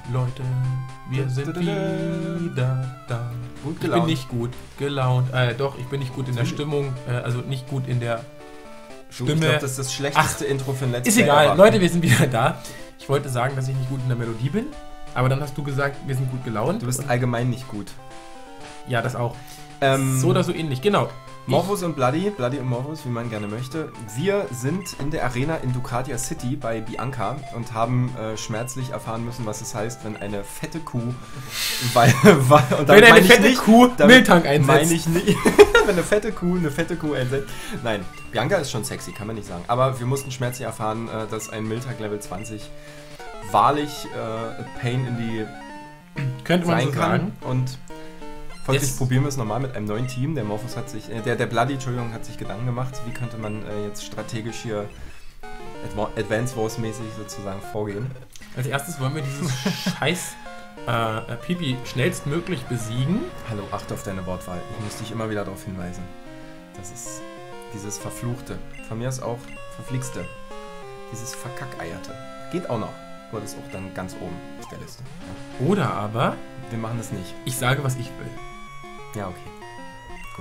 Leute, wir sind wieder da. Gut Ich gelaunt. bin nicht gut gelaunt. Doch, ich bin nicht gut in der Stimmung. Also nicht gut in der Stimme. Ich glaube, das ist das schlechteste Intro für ein Let's Ist Play egal. ever. Leute, wir sind wieder da. Ich wollte sagen, dass ich nicht gut in der Melodie bin. Aber dann hast du gesagt, wir sind gut gelaunt. Du bist allgemein nicht gut. Ja, das auch. So oder so ähnlich, genau. Morphos und Bloody und Morphos, wie man gerne möchte. Wir sind in der Arena in Ducatia City bei Bianca und haben schmerzlich erfahren müssen, was es heißt, wenn eine fette Kuh und Wenn eine fette Kuh Mülltank einsetzt. Meine ich nicht. Wenn eine fette Kuh einsetzt. Nein, Bianca ist schon sexy, kann man nicht sagen. Aber wir mussten schmerzlich erfahren, dass ein Mülltank Level 20 wahrlich Pain in die könnte man sein so kann. sagen. Und folglich probieren wir es nochmal mit einem neuen Team. Der Morphos hat sich, der Bloody, Entschuldigung, hat sich Gedanken gemacht, wie könnte man jetzt strategisch hier Advance Wars mäßig sozusagen vorgehen. Als erstes wollen wir dieses scheiß Pipi schnellstmöglich besiegen. Hallo, achte auf deine Wortwahl. Ich muss dich immer wieder darauf hinweisen. Das ist dieses Verfluchte. Von mir ist auch Verflixte. Dieses Verkackeierte. Geht auch noch. Aber das ist auch dann ganz oben auf der Liste. Ja. Oder aber, Wir machen das nicht. ich sage, was ich will. Ja, okay. Gut.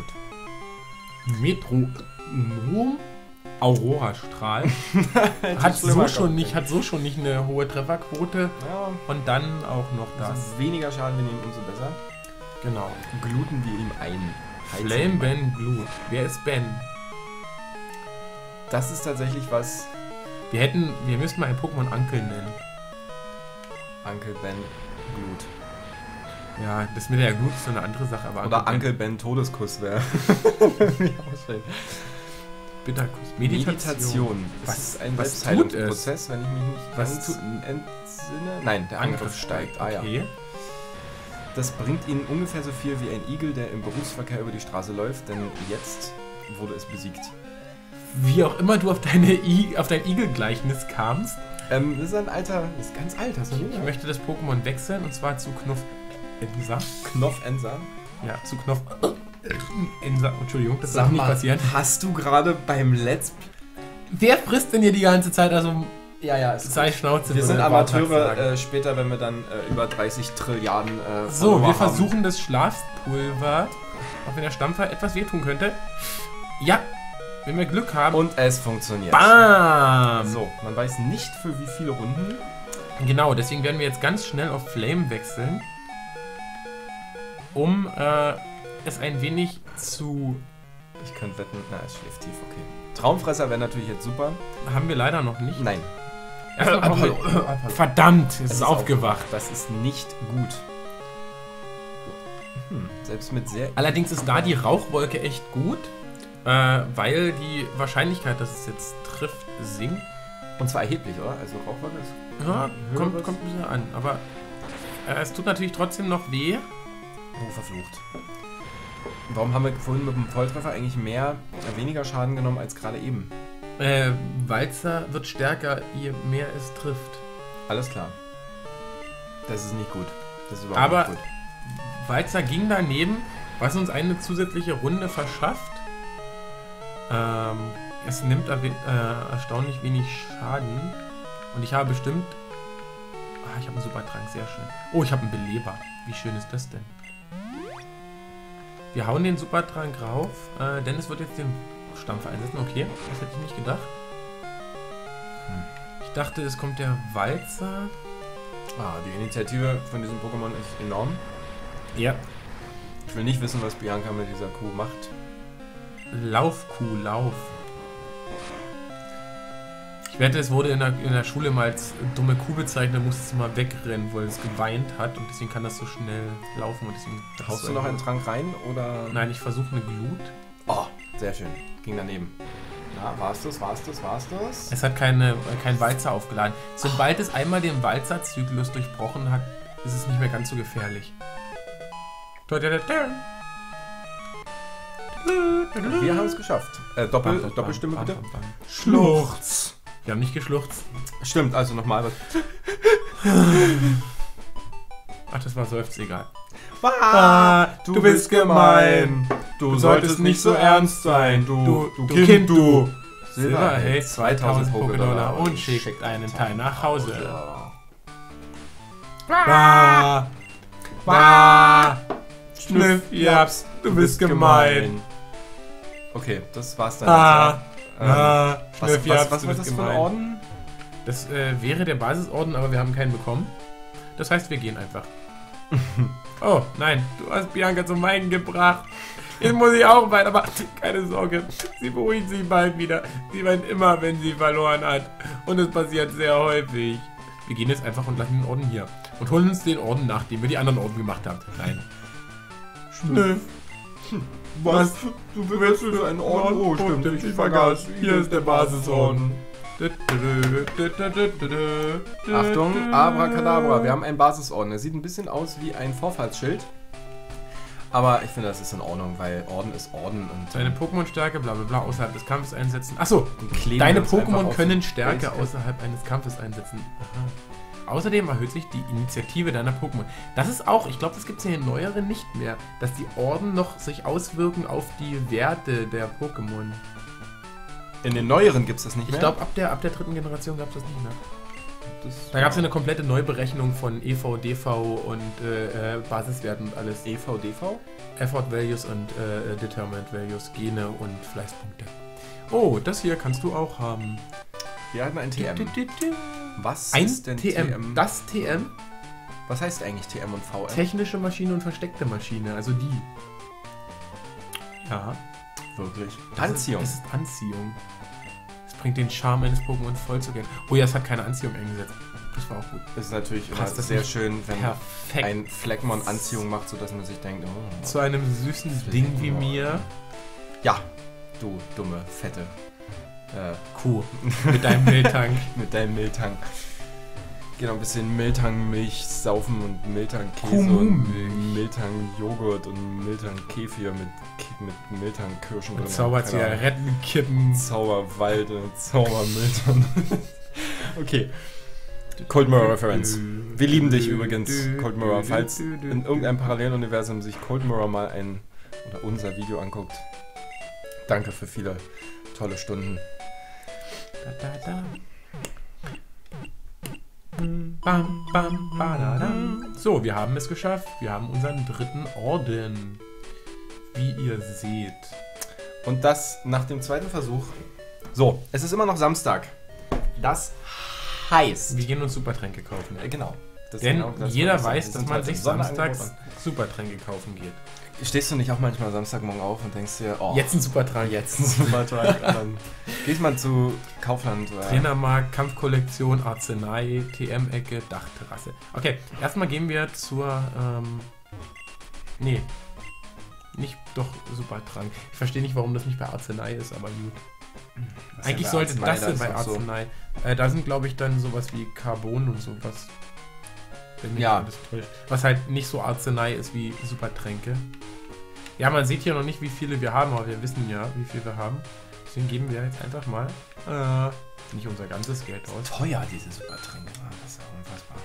Metronom Aurora Strahl hat so schon nicht eine hohe Trefferquote Ja, und dann auch noch das. umso weniger Schaden wir nehmen, umso besser. Genau. Gluten wir ihm ein. Heizen Flame ihn. Ben Glut. Wer ist Ben? Das ist tatsächlich was Wir müssten mal ein Pokémon Uncle nennen. Uncle Ben Glut. Ja, das mit der Glut ist so eine andere Sache, aber Oder Uncle Ben Todeskuss wäre. Bitterkuss. Meditation. Was- ist ein was Selbstheilungsprozess, wenn ich mich nicht Was ganz tut- entsinne? Nein, der Angriff steigt. Ah ja. Okay. Das bringt ihnen ungefähr so viel wie ein Igel, der im Berufsverkehr über die Straße läuft, denn jetzt wurde es besiegt. Wie auch immer du auf dein Igel-Gleichnis kamst. Das ist ein alter, das ist ganz alt, hast du Ich möchte das Pokémon wechseln und zwar zu Knopfenser. Knopfenser. Ja, zu Knopfenser. Entschuldigung, das darf nicht passieren. Hast du gerade beim Let's Wer frisst denn hier die ganze Zeit? Also, Ja, es sei Schnauze. Wir würde sind der Bartak Amateure sagen. später, wenn wir dann über 30 Trilliarden So, Follower wir haben. versuchen das Schlafpulver, auch wenn der Stampfer etwas wehtun könnte. Ja, wenn wir Glück haben. Und es funktioniert. BAM! So, man weiß nicht für wie viele Runden. Genau, deswegen werden wir jetzt ganz schnell auf Flame wechseln, um es ein wenig zu... Ich könnte wetten, na, es schläft tief, okay. Traumfresser wäre natürlich jetzt super. Haben wir leider noch nicht. Nein. Erstmal brauchen wir, verdammt, es ist aufgewacht. Das ist nicht gut. Selbst mit sehr... Allerdings ist da die Rauchwolke echt gut, weil die Wahrscheinlichkeit, dass es jetzt trifft, sinkt. Und zwar erheblich, oder? Also Rauchwolke ist... Ja, kommt höheres- ein bisschen an. Aber es tut natürlich trotzdem noch weh. Oh, verflucht. Warum haben wir vorhin mit dem Volltreffer eigentlich weniger Schaden genommen als gerade eben? Walzer wird stärker, je mehr es trifft. Alles klar. Das ist nicht gut. Das ist überhaupt Aber nicht gut. Walzer ging daneben, was uns eine zusätzliche Runde verschafft. Es nimmt erstaunlich wenig Schaden. Und ich habe bestimmt... Ah, ich habe einen Supertrank, sehr schön. Oh, ich habe einen Beleber. Wie schön ist das denn? Wir hauen den Supertrank rauf. Dennis wird jetzt den Stampfer einsetzen. Okay, das hätte ich nicht gedacht. Ich dachte, es kommt der Walzer. Die Initiative von diesem Pokémon ist enorm. Ja. Ich will nicht wissen, was Bianca mit dieser Kuh macht. Lauf, Kuh, lauf. Ich wette, es wurde in der Schule mal als dumme Kuh bezeichnet, musste es mal wegrennen, weil es geweint hat und deswegen kann das so schnell laufen und deswegen... Haust du noch einen Trank rein, oder? Nein, ich versuche eine Glut. Oh, sehr schön. Ging daneben. Na, war's das? Es hat kein Walzer aufgeladen. Sobald es einmal den Walzer-Zyklus durchbrochen hat, ist es nicht mehr ganz so gefährlich. Wir haben es geschafft. Doppelstimme bitte. Schluchz! Wir haben nicht geschluchzt. Stimmt, also nochmal was. Ach, das war Seufz, egal. Du bist gemein. Du solltest nicht so ernst sein. Du Kind, du. Silber erhält 2000 Pokédollar und schickt einen Teil nach Hause. Bah. Bah. Schnüffjaps, du bist gemein. Okay, das war's dann. Ah. Was war du das bist für ein gemein. Orden? Das wäre der Basisorden, aber wir haben keinen bekommen. Das heißt, wir gehen einfach. Oh, nein, du hast Bianca zum Weinen gebracht. Jetzt muss ich auch weinen, aber keine Sorge, sie beruhigt sich bald wieder. Sie weint immer, wenn sie verloren hat. Und es passiert sehr häufig. Wir gehen jetzt einfach und lassen den Orden hier. Und holen uns den Orden, nachdem wir die anderen Orden gemacht haben. Nein. Schnüff. Was? Du willst für einen Orden? Oh, stimmt, ich vergaß. Hier ist der Basisorden. Achtung, Abracadabra, wir haben einen Basisorden. Er sieht ein bisschen aus wie ein Vorfahrtsschild. Aber ich finde, das ist in Ordnung, weil Orden ist Orden. Und Deine Pokémon-Stärke, bla bla bla, außerhalb des Kampfes einsetzen. Achso, kleben deine uns einfach Pokémon auf können den Stärke Basecap. außerhalb eines Kampfes einsetzen. Aha. Außerdem erhöht sich die Initiative deiner Pokémon. Das ist auch, ich glaube, das gibt es ja in neueren nicht mehr, dass die Orden noch sich auswirken auf die Werte der Pokémon. In den neueren gibt es das nicht Ich mehr. glaube, ab der dritten Generation gab es das nicht mehr. Das Da gab es ja eine komplette Neuberechnung von EV, DV und Basiswerten und alles. EV, DV? Effort Values und Determinant Values, Gene und Fleißpunkte. Oh, das hier kannst du auch haben. Wir hatten ein TM. Was Ein ist denn TM. Das TM? Was heißt eigentlich TM und VM? Technische Maschine und versteckte Maschine, also die. Ja. Wirklich. Das Anziehung. Ist Anziehung. Es bringt den Charme eines Pokémons voll zu gehen. Oh ja, es hat keine Anziehung eingesetzt. Das war auch gut. Das ist natürlich immer Passt das sehr nicht schön, wenn perfekt ein Fleckmon Anziehung macht, sodass man sich denkt, oh. zu einem süßen Ding wie mir. Ja, du dumme, fette Kuh. Mit deinem Miltank. mit deinem Miltank. Genau, ein bisschen Miltank-Milch saufen und Miltank-Käse Kuhmilch. und Miltank-Joghurt und Miltank-Kefir mit Miltank-Kirschen drin. Zauberzigarettenkippen. Zauberwald und Zaubermilton. Okay. Cold Mirror Reference. Wir lieben dich übrigens, Cold Mirror. Falls in irgendeinem Paralleluniversum sich Cold Mirror mal oder unser Video anguckt. Danke für viele tolle Stunden. Bam, bam, badadam. So, wir haben es geschafft. Wir haben unseren dritten Orden. Wie ihr seht. Und das nach dem zweiten Versuch. So, es ist immer noch Samstag. Das heißt. Wir gehen uns Supertränke kaufen. Genau. Das Denn genau das, jeder was wir weiß, sagen. dass Wir man sind sich heute im samstags Sonderangebot Supertränke kaufen geht. an. Stehst du nicht auch manchmal Samstagmorgen auf und denkst dir, oh, Jetzt ein Supertrank. jetzt ein Supertrank. Und dann gehst mal zu Kaufland. Trainermarkt, Kampfkollektion, Arznei, TM-Ecke, Dachterrasse. Okay, erstmal gehen wir zur, nee, nicht doch Supertrank. Ich verstehe nicht, warum das nicht bei Arznei ist, aber gut. Was Eigentlich ja sollte Arznei, das da ja ist bei auch so. Arznei. Da sind, glaube ich, dann sowas wie Carbon und sowas. Wenn mich Ja. alles täuscht. Was halt nicht so Arznei ist wie Supertränke. Ja, man sieht hier noch nicht, wie viele wir haben, aber wir wissen ja, wie viel wir haben. Deswegen geben wir jetzt einfach mal nicht unser ganzes Geld aus. Teuer, diese Supertränke. Das ist ja unfassbar.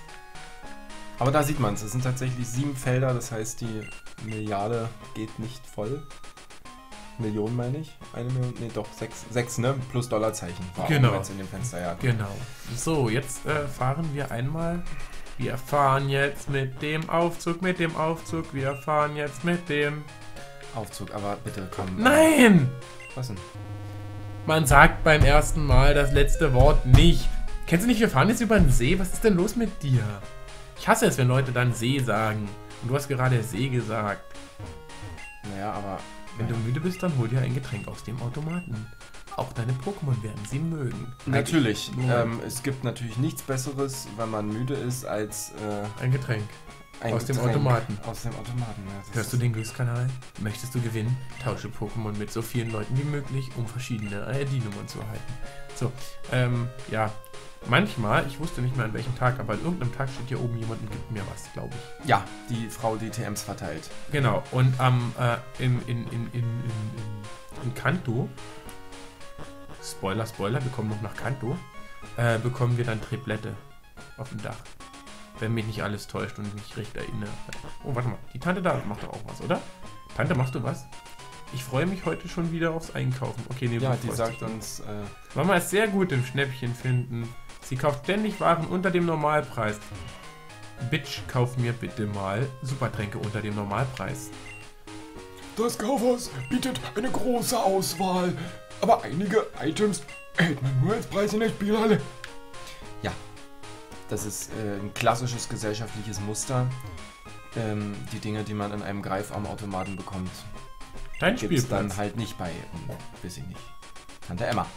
Aber da sieht man es. Es sind tatsächlich 7 Felder, das heißt, die Milliarde geht nicht voll. Millionen meine ich. 1 Million, nee doch, 6, ne? Plus Dollarzeichen. War Genau. auch jetzt in dem Fenster, ja. Genau. So, jetzt fahren wir einmal. Wir fahren jetzt mit dem Aufzug, wir fahren jetzt mit dem... Aufzug, aber bitte komm. Nein! Was denn? Man sagt beim ersten Mal das letzte Wort nicht. Kennst du nicht, wir fahren jetzt über den See? Was ist denn los mit dir? Ich hasse es, wenn Leute dann See sagen. Und du hast gerade See gesagt. Naja, aber. Wenn du müde bist, dann hol dir ein Getränk aus dem Automaten. Auch deine Pokémon werden sie mögen. Natürlich. Nur Es gibt natürlich nichts Besseres, wenn man müde ist, als ein Getränk. ein Aus dem Getränk. Automaten. Aus dem Automaten, ja. Das Hörst du ist- den Glückskanal? Möchtest du gewinnen? Tausche Pokémon mit so vielen Leuten wie möglich, um verschiedene ID-Nummern zu erhalten. So, ja. Manchmal, ich wusste nicht mehr an welchem Tag, aber an irgendeinem Tag steht hier oben jemand und gibt mir was, glaube ich. Ja, die Frau, die TMs verteilt. Genau, und in Kanto, Spoiler, wir kommen noch nach Kanto, bekommen wir dann Triplette auf dem Dach. Wenn mich nicht alles täuscht und ich mich recht erinnere. Oh, warte mal, die Tante da macht doch auch was, oder? Tante, machst du was? Ich freue mich heute schon wieder aufs Einkaufen. Okay, nee, Ja, du die freust sagt dich. uns, Mama ist sehr gut im Schnäppchen finden. Sie kauft ständig Waren unter dem Normalpreis. Bitch, kauf mir bitte mal Supertränke unter dem Normalpreis. Das Kaufhaus bietet eine große Auswahl, aber einige Items erhält man nur als Preis in der Spielhalle. Ja, das ist ein klassisches gesellschaftliches Muster. Die Dinge, die man in einem Greifarmautomaten bekommt, Dein gibt es Spielplatz. dann halt nicht bei, weiß ich nicht, Tante Emma.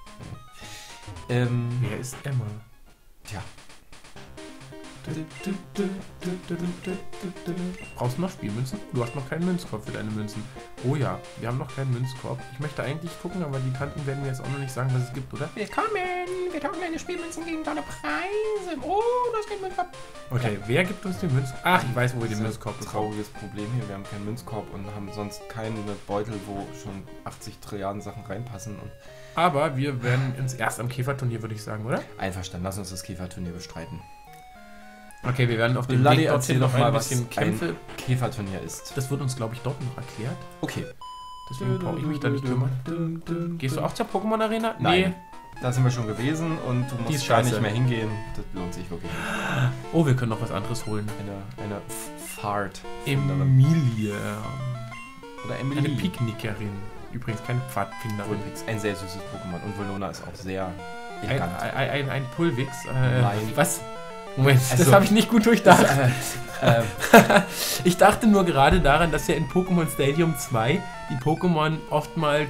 Wer ist Emma? Tja, Brauchst du noch Spielmünzen? Du hast noch keinen Münzkorb für deine Münzen. Oh ja, wir haben noch keinen Münzkorb. Ich möchte eigentlich gucken, aber die Tanten werden mir jetzt auch noch nicht sagen, was es gibt, oder? Willkommen! Wir tauschen deine Spielmünzen gegen tolle Preise. Oh, du hast keinen Münzkorb. Okay, wer gibt uns den Münzkorb? Ach, ich weiß, wo wir den das ist Münzkorb ein bekommen. trauriges Problem hier. Wir haben keinen Münzkorb und haben sonst keinen Beutel, wo schon 80 Trilliarden Sachen reinpassen. Und Aber wir werden uns erst am Käferturnier, würde ich sagen, oder? einverstanden, lass uns das Käferturnier bestreiten. Okay, wir werden auf dem Bloody, Weg dorthin erzähl noch doch mal, ein was bisschen Kämpfe. ein Käferturnier ist. Das wird uns, glaube ich, dort noch erklärt. Okay, Deswegen brauche ich mich da nicht kümmern. Gehst du auch zur Pokémon-Arena? Nein. Da sind wir schon gewesen und du Die musst ist gar scheiße. nicht mehr hingehen. Das lohnt sich wirklich nicht. Oh, wir können noch was anderes holen. Eine Fahrt. Emilie. Oder Eine Emily. Picknickerin. Übrigens keine Pfadfinderin. Pulvix. Ein sehr süßes Pokémon. Und Volona ist auch sehr Ein, elegant. ein Pulvix. Nein. Was? Moment, das Also- habe ich nicht gut durchdacht. äh, Ich dachte nur gerade daran, dass ja in Pokémon Stadium 2 die Pokémon oftmals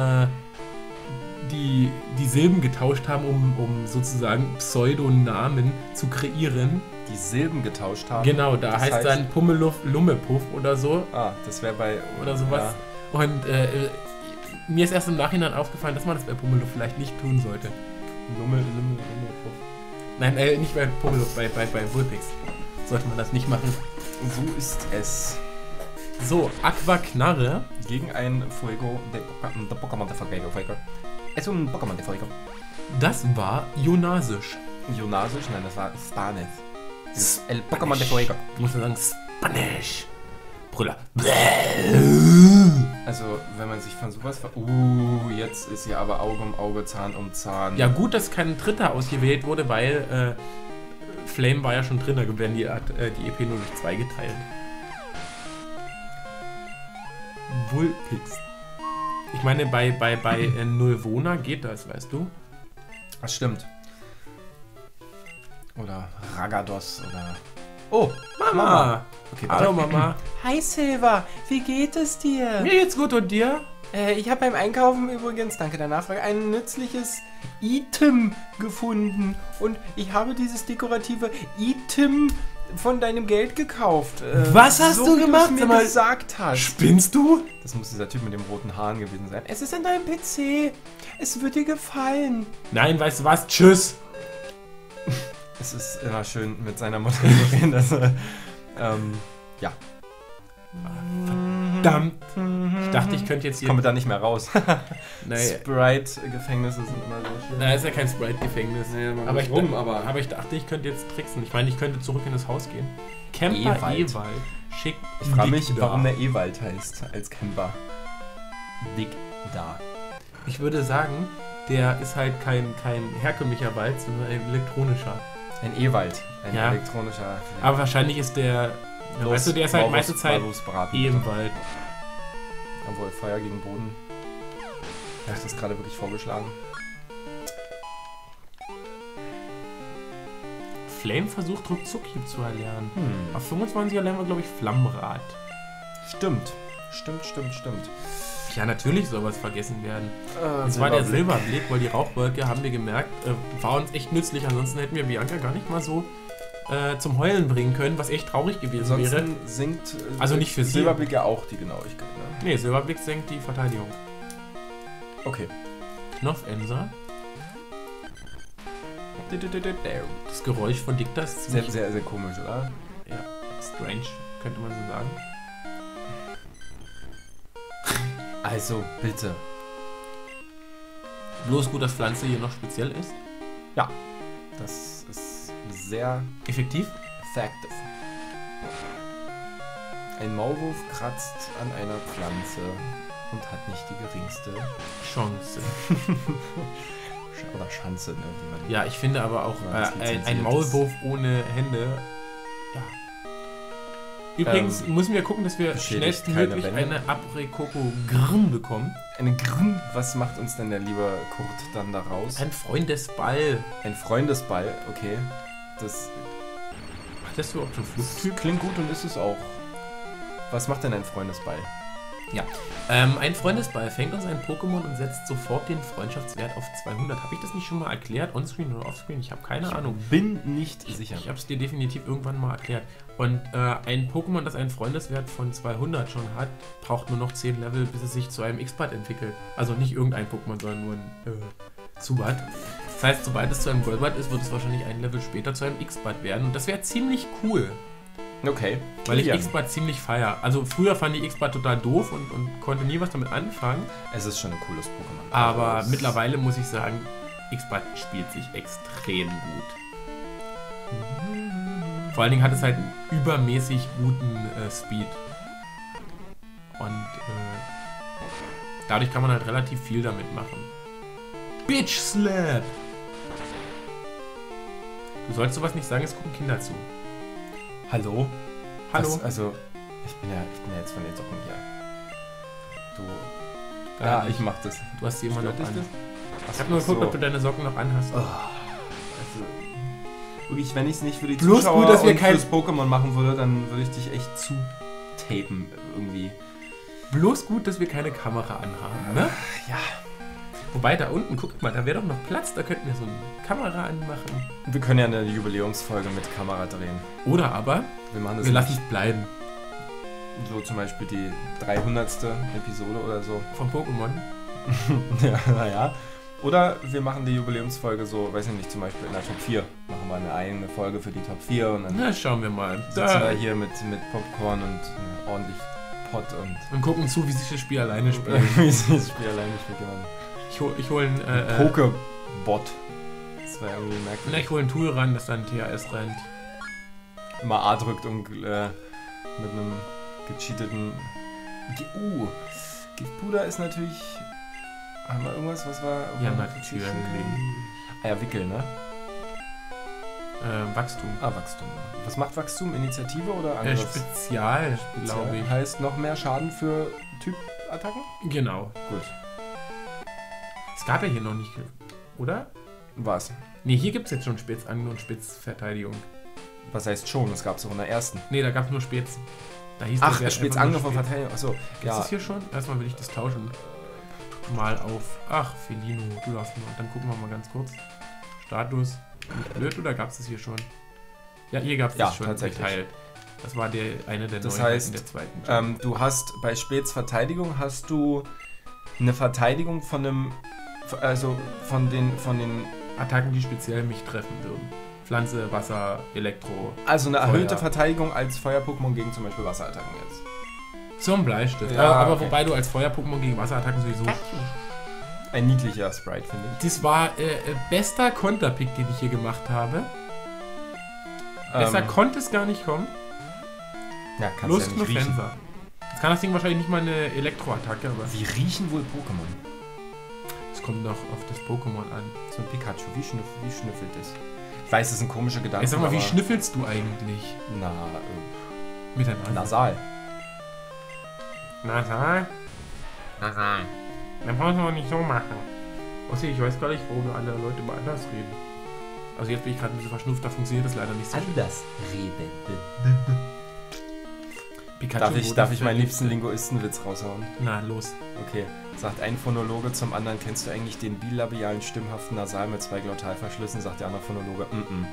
die Silben getauscht haben, um sozusagen Pseudonamen zu kreieren. die Silben getauscht haben. Genau, da Das heißt heißt- dann Pummeluff Lummepuff oder so. Das wäre bei... Oder sowas. Und mir ist erst im Nachhinein aufgefallen, dass man das bei Pummeluff vielleicht nicht tun sollte. Lumme. Nein, nicht bei Pummeluff, bei Vulpix. Sollte man das nicht machen. So ist es. So, Aquaknarre. Gegen ein Fuego de Pokémon de Fuego. Es un Pokémon de Fuego. Das war Ionasisch. Ionasisch? Nein, das war Spanish. El Pokémon de Fuego. Du musst ja sagen Spanish. Brüller. Also, wenn man sich von sowas jetzt ist ja aber Auge um Auge, Zahn um Zahn. Ja gut, dass kein Dritter ausgewählt wurde, weil Flame war ja schon drin, da werden die EP nur durch 2 geteilt. Vulpix. Ich meine, bei Nulvona geht das, weißt du? Das stimmt. Oder Ragados oder... Oh, Mama! Okay, Hallo Mama! Hi Silva, wie geht es dir? Mir geht's gut und dir? Ich habe beim Einkaufen übrigens, danke der Nachfrage, ein nützliches Item gefunden. Und ich habe dieses dekorative Item von deinem Geld gekauft. Was hast so du wie gemacht? du's Sag mir mal, gesagt hast. Spinnst du? Das muss dieser Typ mit dem roten Haaren gewesen sein. Es ist in deinem PC. Es wird dir gefallen. Nein, weißt du was? Tschüss! Es ist immer schön mit seiner Mutter zu reden, dass ja. Verdammt! Ich dachte, ich könnte jetzt Ich hier... komme da nicht mehr raus. Naja, Sprite-Gefängnisse sind immer so schön. na, ist ja kein Sprite-Gefängnis. man Aber muss ich, aber ich dachte, ich könnte jetzt tricksen. Ich meine, ich könnte zurück in das Haus gehen. Camper Ewald. Ewald schickt ich frage mich, Dick warum da. der Ewald heißt als Camper. Dick da. Ich würde sagen, der ist halt kein herkömmlicher Wald, sondern ein elektronischer. Ein Ewald. Ein Ja. elektronischer. Aber wahrscheinlich ist der... Ja, weißt du, der ist halt meiste Zeit braten. im Wald. Obwohl, Feuer gegen Boden. Habe ich das gerade wirklich vorgeschlagen? Flame versucht Ruckzucki zu erlernen. Auf 25er lernen wir, glaube ich, Flammenrad. Stimmt. Ja, natürlich soll was vergessen werden. Das war der Silberblick, weil die Rauchwolke, haben wir gemerkt, war uns echt nützlich. Ansonsten hätten wir Bianca gar nicht mal so zum Heulen bringen können, was echt traurig gewesen wäre. Ansonsten sinkt Also nicht für sie. Silberblick ja auch die Genauigkeit. Ne? Nee, Silberblick senkt die Verteidigung. Okay. Knopfenser. Das Geräusch von Dicta ist Sehr, ziemlich sehr, sehr komisch, oder? strange, könnte man so sagen. Also, bitte. Bloß gut, dass Pflanze hier noch speziell ist. Das ist sehr Effektiv. effective. Ein Maulwurf kratzt an einer Pflanze und hat nicht die geringste Chance. oder Schanze, ne, wie man Ja, ich finde aber auch Ja, das lizenziert ein ist. Maulwurf ohne Hände Ja. Übrigens müssen wir gucken, dass wir beschädigt schnellstmöglich keine Wände. eine Aprikoko Grn bekommen. Eine Grün. Was macht uns denn der liebe Kurt dann da raus? Ein Freundesball. Ein Freundesball, okay. Das Hattest du auch schon Flugtyp? klingt gut und ist es auch. Was macht denn ein Freundesball? Ja. Ein Freundesball fängt uns ein Pokémon und setzt sofort den Freundschaftswert auf 200. Habe ich das nicht schon mal erklärt? Onscreen oder offscreen? Ich habe keine Ahnung. Bin nicht sicher. Ich habe es dir definitiv irgendwann mal erklärt. Und ein Pokémon, das einen Freundeswert von 200 schon hat, braucht nur noch 10 Level, bis es sich zu einem X-Bad entwickelt. Also nicht irgendein Pokémon, sondern nur ein Zubat. Das heißt, sobald es zu einem Golbat ist, wird es wahrscheinlich ein Level später zu einem X-Bad werden. Und das wäre ziemlich cool, Okay. weil ich Ja. X-Bad ziemlich feier. Also früher fand ich X-Bad total doof und konnte nie was damit anfangen. Es ist schon ein cooles Pokémon. Aber Also, es- mittlerweile muss ich sagen, X-Bad spielt sich extrem gut. Vor allen Dingen hat es halt einen übermäßig guten Speed. Und dadurch kann man halt relativ viel damit machen. Bitch Slap! Du sollst sowas nicht sagen, es gucken Kinder zu. Hallo? Hallo? Was, also, ich bin ja jetzt von den Socken hier. Du. Gar Ja, nicht. ich mach das. Du hast sie immer noch Stört dich an. das? Ich hab nur geguckt, ob du deine Socken noch anhast. Also, wirklich, wenn ich es nicht für die Bloß Zuschauer gut, dass wir und kein- fürs Pokémon machen würde, dann würde ich dich echt zutapen irgendwie. Bloß gut, dass wir keine Kamera anhaben, ne? Ja. Wobei, da unten, guckt mal, da wäre doch noch Platz, da könnten wir so eine Kamera anmachen. Wir können ja eine Jubiläumsfolge mit Kamera drehen. Oder aber, Wir machen das wir lassen nicht es bleiben. so zum Beispiel die 300. Episode oder so. Vom Pokémon. Ja, naja. Oder wir machen die Jubiläumsfolge so, weiß ich nicht, zum Beispiel in der Top 4. Machen wir eine eigene Folge für die Top 4 und dann Na, schauen wir mal. sitzen wir hier mit Popcorn und ordentlich Pott und Und gucken zu, wie sich das Spiel alleine spielt. wie sie das Spiel alleine spielt. Ich hol ein, Pokebot. Das war irgendwie merkwürdig. ich hol ein Tool ran, das dann THS rennt. Mal A drückt und mit einem gecheateten Giftpuder ist natürlich. Haben wir irgendwas, was war? Ja, natürlich. Ah ja, Wickel, ne? Wachstum. Ah, Wachstum. Was macht Wachstum? Initiative oder anderes? Spezial, glaube ich. Heißt noch mehr Schaden für Typ-Attacken? Genau. Gut. Es gab ja hier noch nicht, oder? Was? Ne, hier gibt es jetzt schon Spitzangriff und Spitzverteidigung. Was heißt schon? Das gab es auch in der ersten. Ne, da gab es nur Spätz. Da hieß Ach, Wert Spitz einfach nur Angriff und Spätz. Verteidigung. Achso, Ist ja. das hier schon? Erstmal will ich das tauschen. Mal auf. Ach, Felino, du darfst mal. Dann gucken wir mal ganz kurz. Status. Nicht blöd, oder gab es das hier schon? Ja, hier gab es Ja, das schon tatsächlich. geteilt. Das war eine der Das Neuheiten heißt, der zweiten. Du hast bei Späts Verteidigung hast du eine Verteidigung von einem. Also von den. Attacken, die speziell mich treffen würden. Pflanze, Wasser, Elektro. Also eine erhöhte Feuer. Verteidigung als Feuer-Pokémon gegen zum Beispiel Wasserattacken jetzt. Zum Bleistift. Ja, aber okay. wobei du als Feuer-Pokémon gegen Wasserattacken sowieso. Ein niedlicher Sprite, finde ich. Das war bester Konterpick, den ich hier gemacht habe. Besser konnte es gar nicht kommen. Ja, kannst Lust ja nur nicht riechen. Fenster. Jetzt kann das Ding wahrscheinlich nicht mal eine Elektroattacke, aber Wie riechen wohl Pokémon? es kommt noch auf das Pokémon an. So ein Pikachu, wie schnüffelt es? Ich weiß, das sind komische Gedanken. Ich sag mal, wie aber- schnüffelst du eigentlich? Na, Mit der Nase? nasal. Nasal? Nasal. Dann brauchst du auch nicht so machen. Außer ich weiß gar nicht, warum alle Leute immer anders reden. Also jetzt bin ich gerade ein bisschen verschnupft, da funktioniert das leider nicht so. Anders reden. Pikachu Darf ich wurde meinen liebsten verliebt. Linguistenwitz raushauen? Na, los. Okay. Sagt ein Phonologe zum anderen, kennst du eigentlich den bilabialen stimmhaften Nasal mit 2 Glottalverschlüssen? Sagt der andere Phonologe,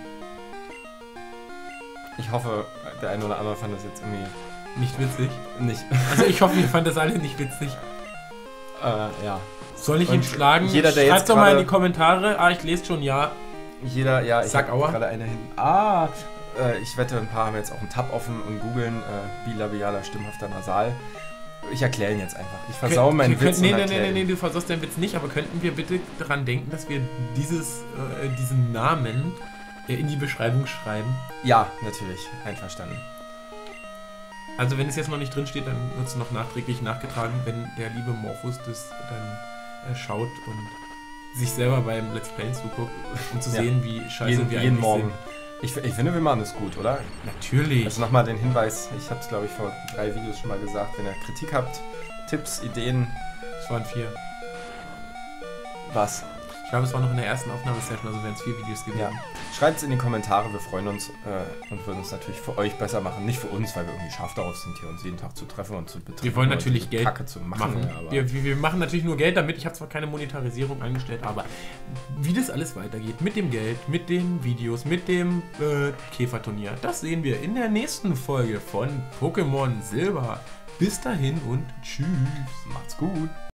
Ich hoffe, der eine oder andere fand das jetzt irgendwie Nicht witzig. nicht. Also ich hoffe, ihr fand das alle nicht witzig. Ja. Soll ich Und ihn schlagen? jeder, der Schreibt jetzt doch mal in gerade- die Kommentare. Ah, ich lese schon, ja. Jeder, ja, ich Sag hab Aua. gerade eine hin. Ich wette, ein paar haben jetzt auch einen Tab offen und googeln bilabialer stimmhafter Nasal. Ich erkläre ihn jetzt einfach. Ich versau meinen Witz und erkläre ihn. Nee, du versaust deinen Witz nicht, aber könnten wir bitte daran denken, dass wir diesen Namen in die Beschreibung schreiben? Ja, natürlich. Einverstanden. Also wenn es jetzt noch nicht drin steht, dann wird es noch nachträglich nachgetragen, wenn der liebe Morphus das dann schaut und sich selber beim Let's Play zuguckt, um zu Ja. sehen, wie scheiße wir Jeden eigentlich Morgen. sind. Ich finde, wir machen es gut, oder? Natürlich. Also nochmal den Hinweis, ich habe es glaube ich vor 3 Videos schon mal gesagt, wenn ihr Kritik habt, Tipps, Ideen, Es waren 4. was? Ich glaube, es war noch in der ersten Aufnahmesession, also wären es 4 Videos gewesen. Ja. Schreibt es in die Kommentare, wir freuen uns und würden es natürlich für euch besser machen. Nicht für uns, weil wir irgendwie scharf darauf sind, hier uns jeden Tag zu treffen und zu betreiben. Wir wollen natürlich Geld Kacke zu machen. Ja, aber wir machen natürlich nur Geld damit. Ich habe zwar keine Monetarisierung angestellt, aber wie das alles weitergeht, mit dem Geld, mit den Videos, mit dem Käferturnier, das sehen wir in der nächsten Folge von Pokémon Silber. Bis dahin und tschüss. macht's gut.